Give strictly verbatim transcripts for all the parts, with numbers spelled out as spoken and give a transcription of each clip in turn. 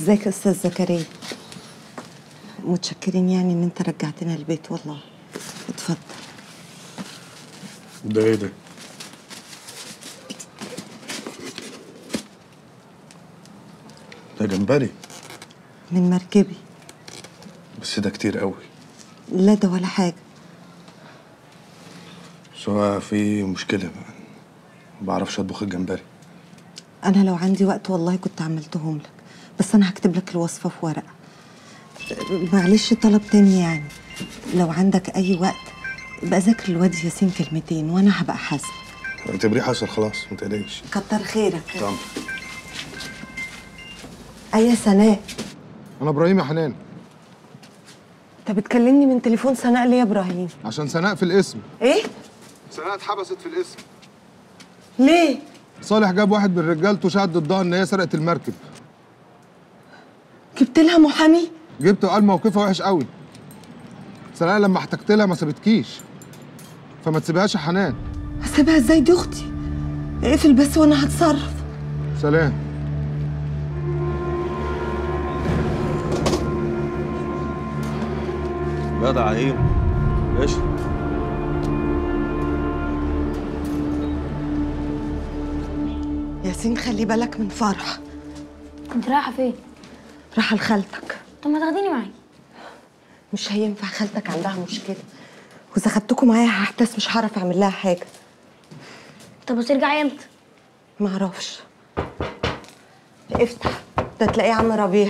ازيك يا استاذ زكريا؟ متشكرين يعني ان انت رجعتنا البيت والله. اتفضل. ده ايه ده؟ ده جمبري من مركبي. بس ده كتير قوي. لا ده ولا حاجه. بس هو في مشكله بقى، ما بعرفش اطبخ الجمبري. انا لو عندي وقت والله كنت عملتهم لك، بس انا هكتب لك الوصفه في ورقه. معلش طلب تاني يعني، لو عندك اي وقت يبقى ذاكر الواد ياسين كلمتين وانا هبقى حاسب. اعتبريه حصل خلاص، ما تقلقيش. كتر خيرك. طبعا. اي سناء؟ انا ابراهيم يا حنان. انت بتكلمني من تليفون سناء ليه يا ابراهيم؟ عشان سناء في الاسم. ايه؟ سناء اتحبست في الاسم. ليه؟ صالح جاب واحد من رجالته شهد ضدها ان هي سرقت المركب. جبت لها محامي؟ جبت وقال موقفها وحش قوي. سناء لما احتجت لها ما سابتكيش، فما تسيبهاش يا حنان. هسيبها ازاي؟ دي اختي. اقفل بس وانا هتصرف. سلام. جدع ايه؟ ايش؟ ياسين خلي بالك من فرح. انت رايحه فين؟ رايحه لخالتك. طب ما تاخديني معاكي. مش هينفع، خالتك عندها مشكله، واذا خدتكم معايا هحتاس مش هعرف اعمل لها حاجه. طب وترجعي امتى؟ معرفش. افتح، ده تلاقيه عم ربيع.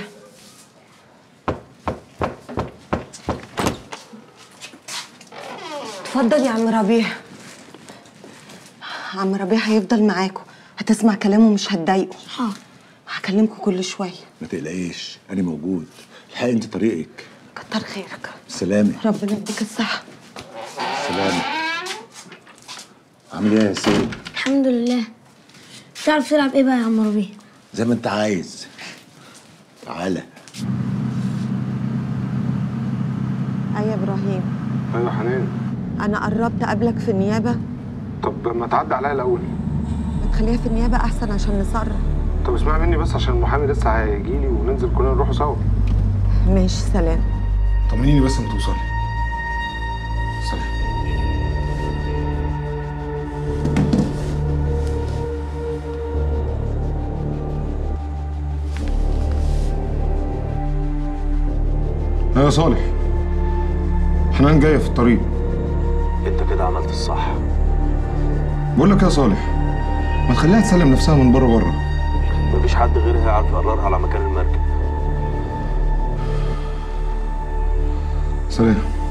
اتفضل يا عم ربيع. عم ربيع هيفضل معاكم، هتسمع كلامه مش هتضايقه. حاضر. هكلمكم كل شويه. ما تقلقيش، انا موجود. الحقي انت طريقك. كتر خيرك. سلامة. ربنا يديك الصحه. سلامة. عامل ايه يا ياسين؟ الحمد لله. تعرف تلعب ايه بقى يا عم ربيع؟ زي ما انت عايز. تعالى. اي يا ابراهيم؟ ايوه حنان. انا قربت اقابلك في النيابه. طب ما تعدي عليا الاول. ما تخليها في النيابه احسن عشان نصرف. طب اسمعي مني بس عشان المحامي لسه هيجي لي وننزل كلنا نروحوا سوا. ماشي سلام. طمنيني بس لما توصلي. سلام. ايوه يا صالح، حنان جايه في الطريق. انت كده عملت الصح. بقول لك يا صالح، ما تخليها تسلم نفسها من بره بره. مفيش حد غيرها يعرف يقررها على مكان المركب. سلام.